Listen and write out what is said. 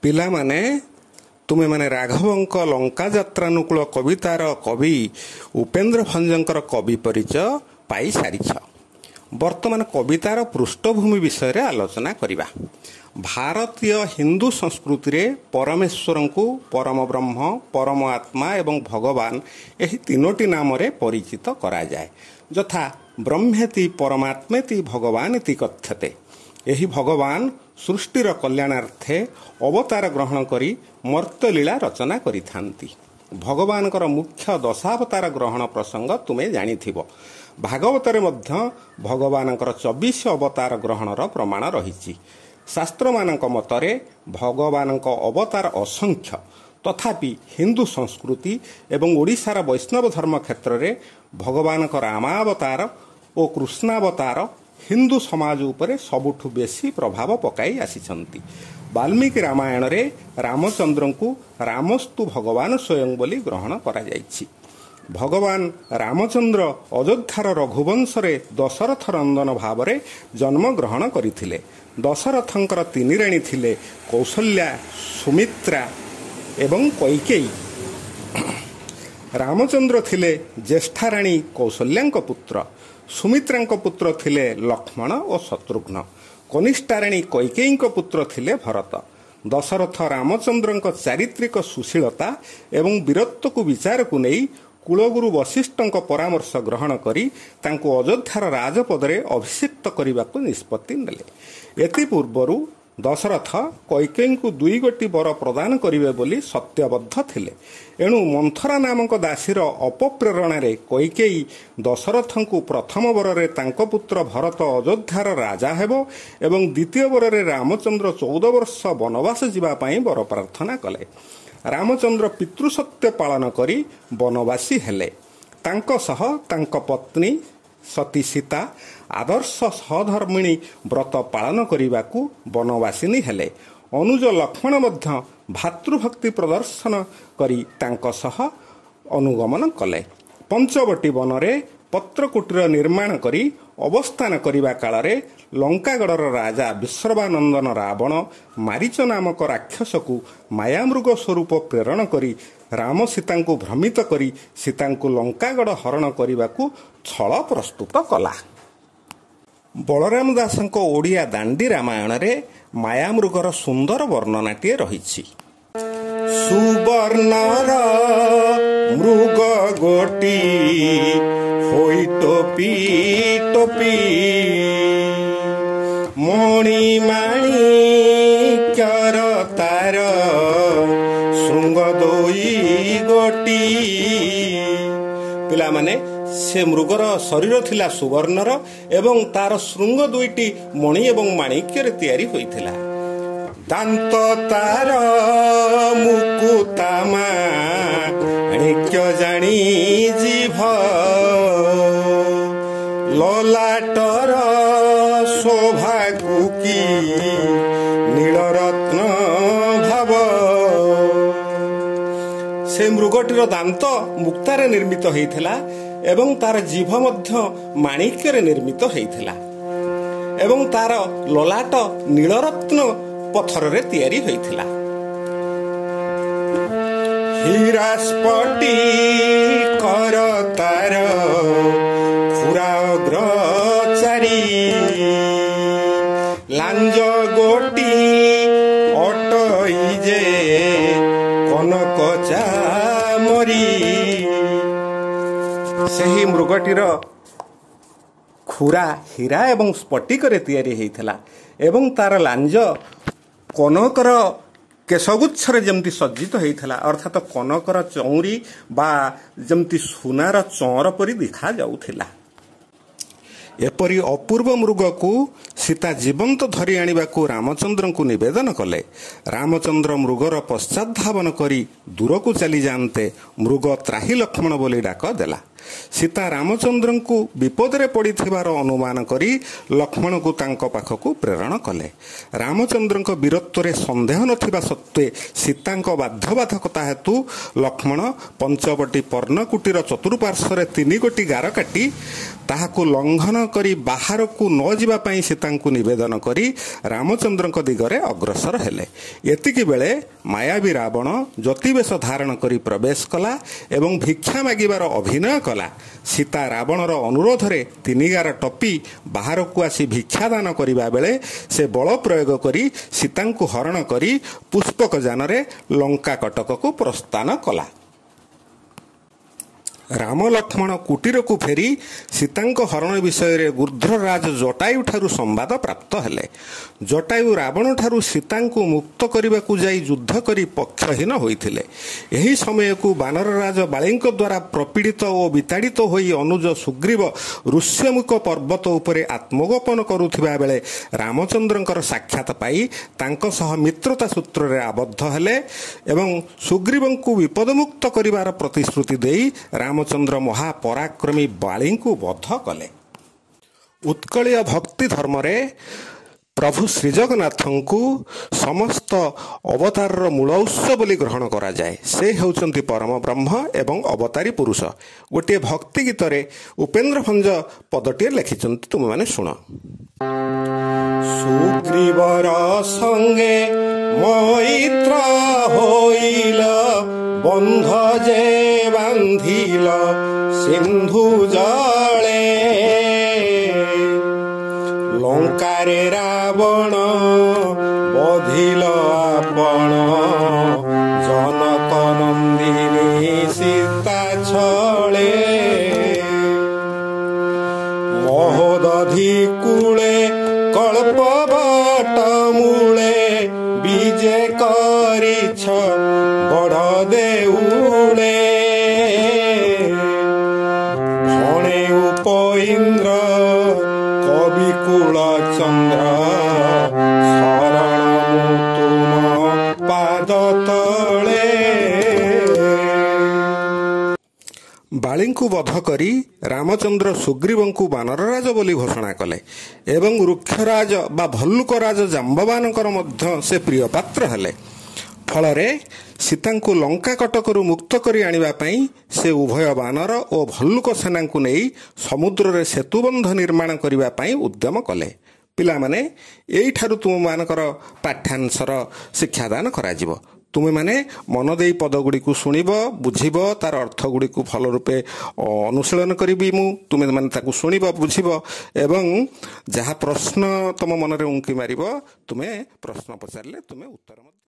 ପିଲାମାନେ ତୁମେ ମାନେ ରାଘବଙ୍କ ଲଙ୍କା ଯାତ୍ରାନୁକୂଳ କବିତାର କବି ଉପେନ୍ଦ୍ର ଭଞ୍ଜଙ୍କର କବି ପରିଚୟ ପାଇସାରିଛ। ବର୍ତ୍ତମାନ କବିତାର ପୃଷ୍ଠଭୂମି ବିଷୟରେ ଆଲୋଚନା କରିବା। ଭାରତୀୟ ହିନ୍ଦୁ ସଂସ୍କୃତିରେ ପରମେଶ୍ୱରଙ୍କୁ ପରମ ବ୍ରହ୍ମ, ପରମ ଆତ୍ମା ଏବଂ ଭଗବାନ ଏହି ତିନୋଟି ନାମରେ ପରିଚିତ କରାଯାଏ। ଯଥା ବ୍ରହ୍ମେତି ପରମାତ୍ମେତି ଭଗବାନିତି କଥ୍ୟତେ। ଏହି ଭଗବାନ ସୃଷ୍ଟିର କଲ୍ୟାଣାର୍ଥେ ଅବତାର ଗ୍ରହଣ କରି ମର୍ତ୍ତ୍ୟଲୀଳା ରଚନା କରିଥାନ୍ତି। ଭଗବାନଙ୍କର ମୁଖ୍ୟ ଦଶାବତାର ଗ୍ରହଣ ପ୍ରସଙ୍ଗ ତୁମେ ଜାଣିଥିବ। ଭାଗବତରେ ମଧ୍ୟ ଭଗବାନଙ୍କର 24 ଅବତାର ଗ୍ରହଣର ପ୍ରମାଣ ରହିଛି। ଶାସ୍ତ୍ରମାନଙ୍କ ମତରେ ଭଗବାନଙ୍କ ଅବତାର ଅସଂଖ୍ୟ। ତଥାପି ହିନ୍ଦୁ ସଂସ୍କୃତି ଏବଂ ଓଡ଼ିଶାର ବୈଷ୍ଣବ ଧର୍ମ କ୍ଷେତ୍ରରେ ଭଗବାନଙ୍କ ରାମାବତାର ଓ କୃଷ୍ଣାବତାର ହିନ୍ଦୁ ସମାଜ ଉପରେ ସବୁଠୁ ବେଶୀ ପ୍ରଭାବ ପକାଇ ଆସିଛନ୍ତି। ବାଲ୍ମୀକି ରାମାୟଣରେ ରାମଚନ୍ଦ୍ରଙ୍କୁ ରାମସ୍ତୁ ଭଗବାନ ସ୍ୱୟଂ ବୋଲି ଗ୍ରହଣ କରାଯାଇଛି। ଭଗବାନ ରାମଚନ୍ଦ୍ର ଅଯୋଧ୍ୟାର ରଘୁବଂଶରେ ଦଶରଥ ନନ୍ଦନ ଭାବରେ ଜନ୍ମଗ୍ରହଣ କରିଥିଲେ। ଦଶରଥଙ୍କର 3 ରାଣୀ ଥିଲେ, କୌଶଲ୍ୟା, ସୁମିତ୍ରା ଏବଂ କୈକେୟୀ। ରାମଚନ୍ଦ୍ର ଥିଲେ ଜ୍ୟେଷ୍ଠା ରାଣୀ କୌଶଲ୍ୟାଙ୍କ ପୁତ୍ର। ସୁମିତ୍ରାଙ୍କ ପୁତ୍ର ଥିଲେ ଲକ୍ଷ୍ମଣ ଓ ଶତ୍ରୁଘ୍ନ। କନିଷ୍ଠା ରାଣୀ କୈକେୟୀଙ୍କ ପୁତ୍ର ଥିଲେ ଭରତ। ଦଶରଥ ରାମଚନ୍ଦ୍ରଙ୍କ ଚାରିତ୍ରିକ ସୁଶୀଳତା ଏବଂ ବୀରତ୍ୱକୁ ବିଚାରକୁ ନେଇ କୁଳଗୁରୁ ବଶିଷ୍ଠଙ୍କ ପରାମର୍ଶ ଗ୍ରହଣ କରି ତାଙ୍କୁ ଅଯୋଧ୍ୟାର ରାଜପଦରେ ଅଭିଷିକ୍ତ କରିବାକୁ ନିଷ୍ପତ୍ତି ନେଲେ। ଏଥିପୂର୍ବରୁ ଦଶରଥ କୈକେୟୀଙ୍କୁ 2 ଗୋଟି ବର ପ୍ରଦାନ କରିବେ ବୋଲି ସତ୍ୟବଦ୍ଧ ଥିଲେ। ଏଣୁ ମନ୍ଥରା ନାମକ ଦାସୀର ଅପପ୍ରେରଣାରେ କୈକେୟୀ ଦଶରଥଙ୍କୁ ପ୍ରଥମ ବରରେ ତାଙ୍କ ପୁତ୍ର ଭରତ ଅଯୋଧ୍ୟାର ରାଜା ହେବ ଏବଂ ଦ୍ୱିତୀୟ ବରରେ ରାମଚନ୍ଦ୍ର 14 ବର୍ଷ ବନବାସ ଯିବା ପାଇଁ ବର ପ୍ରାର୍ଥନା କଲେ। ରାମଚନ୍ଦ୍ର ପିତୃସତ୍ୟ ପାଳନ କରି ବନବାସୀ ହେଲେ। ତାଙ୍କ ସହ ତାଙ୍କ ପତ୍ନୀ ସତୀ ସୀତା ଆଦର୍ଶ ସହଧର୍ମିଣୀ ବ୍ରତ ପାଳନ କରିବାକୁ ବନବାସିନୀ ହେଲେ। ଅନୁଜ ଲକ୍ଷ୍ମଣ ମଧ୍ୟ ଭାତୃଭକ୍ତି ପ୍ରଦର୍ଶନ କରି ତାଙ୍କ ସହ ଅନୁଗମନ କଲେ। ପଞ୍ଚବଟୀ ବନରେ ପତ୍ରକୁଟୀର ନିର୍ମାଣ କରି ଅବସ୍ଥାନ କରିବା କାଳରେ ଲଙ୍କାଗଡ଼ର ରାଜା ବିଶ୍ରବାନନ୍ଦନ ରାବଣ ମାରିଚ ନାମକ ରାକ୍ଷସକୁ ମାୟାମୃଗ ସ୍ୱରୂପ ପ୍ରେରଣ କରି ରାମ ସୀତାଙ୍କୁ ଭ୍ରମିତ କରି ସୀତାଙ୍କୁ ଲଙ୍କାଗଡ଼ ହରଣ କରିବାକୁ ଛଳ ପ୍ରସ୍ତୁତ କଲା। ବଳରାମ ଦାସଙ୍କ ଓଡ଼ିଆ ଦାଣ୍ଡି ରାମାୟଣରେ ମାୟାମୃଗର ସୁନ୍ଦର ବର୍ଣ୍ଣନାଟିଏ ରହିଛି। ସୁବର୍ଣ୍ଣର ମୃଗ ଗୋଟି ହୋଇ ଟୋପି ଟୋପି ମଣିମାଣିକ୍ୟର ତାର ଶୃଙ୍ଗ 2 ଗୋଟି। ପିଲାମାନେ, ସେ ମୃଗର ଶରୀର ଥିଲା ସୁବର୍ଣ୍ଣର ଏବଂ ତାର ଶୃଙ୍ଗ 2ଟି ମଣି ଏବଂ ମାଣିକ୍ୟରେ ତିଆରି ହୋଇଥିଲା। ଦାନ୍ତ ତାର ମୁକୁତାମା ମାଣିକ୍ୟ ଜାଣି ଜିଭ ଲଲାଟର ଶୋଭାକୁ କି ନୀଳରତ୍ନ ଭାବ। ସେ ମୃଗଟିର ଦାନ୍ତ ମୁକ୍ତାରେ ନିର୍ମିତ ହୋଇଥିଲା ଏବଂ ତାର ଜିଭ ମଧ୍ୟ ମାଣିକ୍ୟରେ ନିର୍ମିତ ହୋଇଥିଲା ଏବଂ ତାର ଲଲାଟ ନୀଳରତ୍ନ ପଥରରେ ତିଆରି ହୋଇଥିଲା। ହୀରାସ୍ପଟି କର ତାର ଖୁରା ଅଗ୍ର ଚାରି ଲାଞ୍ଜ ଗୋଟି ଅଟଇ ଯେ କନକ ଚାମରି। ସେହି ମୃଗଟିର ଖୁରା ହୀରା ଏବଂ ସ୍ଫଟିକରେ ତିଆରି ହୋଇଥିଲା ଏବଂ ତାର ଲାଞ୍ଜ କନକର କେଶଗୁଚ୍ଛରେ ଯେମିତି ସଜ୍ଜିତ ହୋଇଥିଲା, ଅର୍ଥାତ କନକର ଚଉଁରୀ ବା ଯେମିତି ସୁନାର ଚଅଁର ପରି ଦେଖାଯାଉଥିଲା। ଏପରି ଅପୂର୍ବ ମୃଗକୁ ସୀତା ଜୀବନ୍ତ ଧରି ଆଣିବାକୁ ରାମଚନ୍ଦ୍ରଙ୍କୁ ନିବେଦନ କଲେ। ରାମଚନ୍ଦ୍ର ମୃଗର ପଶ୍ଚାତଧାବନ କରି ଦୂରକୁ ଚାଲିଯାଆନ୍ତେ ମୃଗ ତ୍ରାହି ଲକ୍ଷ୍ମଣ ବୋଲି ଡାକ ଦେଲା। ସୀତା ରାମଚନ୍ଦ୍ରଙ୍କୁ ବିପଦରେ ପଡ଼ିଥିବାର ଅନୁମାନ କରି ଲକ୍ଷ୍ମଣଙ୍କୁ ତାଙ୍କ ପାଖକୁ ପ୍ରେରଣ କଲେ। ରାମଚନ୍ଦ୍ରଙ୍କ ବୀରତ୍ୱରେ ସନ୍ଦେହ ନଥିବା ସତ୍ତ୍ୱେ ସୀତାଙ୍କ ବାଧ୍ୟବାଧକତା ହେତୁ ଲକ୍ଷ୍ମଣ ପଞ୍ଚବଟୀ ପର୍ଣ୍ଣକୁଟୀର ଚତୁଃପାର୍ଶ୍ୱରେ 3 ଗୋଟି ଗାର କାଟି ତାହାକୁ ଲଙ୍ଘନ କରି ବାହାରକୁ ନ ଯିବା ପାଇଁ ସୀତାଙ୍କୁ ନିବେଦନ କରି ରାମଚନ୍ଦ୍ରଙ୍କ ଦିଗରେ ଅଗ୍ରସର ହେଲେ। ଏତିକି ବେଳେ ମାୟାବୀ ରାବଣ ଜ୍ୟୋତିବେଶ ଧାରଣ କରି ପ୍ରବେଶ କଲା ଏବଂ ଭିକ୍ଷା ମାଗିବାର ଅଭିନୟ କଲା। ସୀତା ରାବଣର ଅନୁରୋଧରେ 3 ଗାର ଟପି ବାହାରକୁ ଆସି ଭିକ୍ଷାଦାନ କରିବା ବେଳେ ସେ ବଳ ପ୍ରୟୋଗ କରି ସୀତାଙ୍କୁ ହରଣ କରି ପୁଷ୍ପକ ଯାନରେ ଲଙ୍କା କଟକକୁ ପ୍ରସ୍ଥାନ କଲା। ରାମ ଲକ୍ଷ୍ମଣ କୁଟୀରକୁ ଫେରି ସୀତାଙ୍କ ହରଣ ବିଷୟରେ ଗୃଧ୍ରରାଜ ଜଟାୟୁଠାରୁ ସମ୍ବାଦ ପ୍ରାପ୍ତ ହେଲେ। ଜଟାୟୁ ରାବଣଠାରୁ ସୀତାଙ୍କୁ ମୁକ୍ତ କରିବାକୁ ଯାଇ ଯୁଦ୍ଧ କରି ପକ୍ଷହୀନ ହୋଇଥିଲେ। ଏହି ସମୟକୁ ବାନରରାଜ ବାଳୀଙ୍କ ଦ୍ୱାରା ପ୍ରପୀଡ଼ିତ ଓ ବିତାଡ଼ିତ ହୋଇ ଅନୁଜ ସୁଗ୍ରୀବ ଋଷ୍ୟମୁଖ ପର୍ବତ ଉପରେ ଆତ୍ମଗୋପନ କରୁଥିବା ବେଳେ ରାମଚନ୍ଦ୍ରଙ୍କର ସାକ୍ଷାତ ପାଇ ତାଙ୍କ ସହ ମିତ୍ରତା ସୂତ୍ରରେ ଆବଦ୍ଧ ହେଲେ ଏବଂ ସୁଗ୍ରୀବଙ୍କୁ ବିପଦମୁକ୍ତ କରିବାର ପ୍ରତିଶ୍ରୁତି ଦେଇ ରାମଚନ୍ଦ୍ର ମହାପରାକ୍ରମୀ ବାଳୀଙ୍କୁ ବଧ କଲେ। ଉତ୍କଳୀୟ ଭକ୍ତି ଧର୍ମରେ ପ୍ରଭୁ ଶ୍ରୀଜଗନ୍ନାଥଙ୍କୁ ସମସ୍ତ ଅବତାରର ମୂଳ ଉତ୍ସ ବୋଲି ଗ୍ରହଣ କରାଯାଏ। ସେ ହେଉଛନ୍ତି ପରମ ବ୍ରହ୍ମ ଏବଂ ଅବତାରୀ ପୁରୁଷ। ଗୋଟିଏ ଭକ୍ତି ଗୀତରେ ଉପେନ୍ଦ୍ର ଭଞ୍ଜ ପଦଟିଏ ଲେଖିଛନ୍ତି, ତୁମେମାନେ ଶୁଣ। ସୁଗ୍ରୀବର ସଙ୍ଗେ ମୈତ୍ର ହୋଇଲ, ବନ୍ଧ ଯେ ବାନ୍ଧିଲ ସିନ୍ଧୁ ଜଳେ, ଲଙ୍କାରେ ରାବଣ ବଧିଲ ଆପଣ, ଜନକ ନନ୍ଦିନୀ ସୀତା ଛଳେ, ମହୋଦଧି କୂଳେ କଳ୍ପବଟ ମୂଳେ, ବିଜେ କରିଛ ବଡ଼ ଦେଉଳେ, ଭଣେ ଉପଇନ୍ଦ୍ର କବିକୁଳ ଚନ୍ଦ୍ର, ଶରଣ ମୁଁ ତୁମ ପାଦ ତଳେ। ବାଳୀଙ୍କୁ ବଧ କରି ରାମଚନ୍ଦ୍ର ସୁଗ୍ରୀବଙ୍କୁ ବାନରରାଜ ବୋଲି ଘୋଷଣା କଲେ ଏବଂ ରୁକ୍ଷରାଜ ବା ଭଲ୍ଲୁକରାଜ ଜାମ୍ବବାନଙ୍କର ମଧ୍ୟ ସେ ପ୍ରିୟ ପାତ୍ର ହେଲେ। ଫଳରେ ସୀତାଙ୍କୁ ଲଙ୍କା କଟକରୁ ମୁକ୍ତ କରି ଆଣିବା ପାଇଁ ସେ ଉଭୟ ବାନର ଓ ଭଲ୍ଲୁକ ସେନାଙ୍କୁ ନେଇ ସମୁଦ୍ରରେ ସେତୁବନ୍ଧ ନିର୍ମାଣ କରିବା ପାଇଁ ଉଦ୍ୟମ କଲେ। ପିଲାମାନେ, ଏଇଠାରୁ ତୁମମାନଙ୍କର ପାଠ୍ୟାଂଶର ଶିକ୍ଷାଦାନ କରାଯିବ। ତୁମେମାନେ ମନ ଦେଇ ପଦଗୁଡ଼ିକୁ ଶୁଣିବ, ବୁଝିବ, ତାର ଅର୍ଥଗୁଡ଼ିକୁ ଭଲ ରୂପେ ଅନୁଶୀଳନ କରିବି ମୁଁ। ତୁମେମାନେ ତାକୁ ଶୁଣିବ, ବୁଝିବ ଏବଂ ଯାହା ପ୍ରଶ୍ନ ତୁମ ମନରେ ଉଙ୍କି ମାରିବ, ତୁମେ ପ୍ରଶ୍ନ ପଚାରିଲେ ତୁମେ ଉତ୍ତର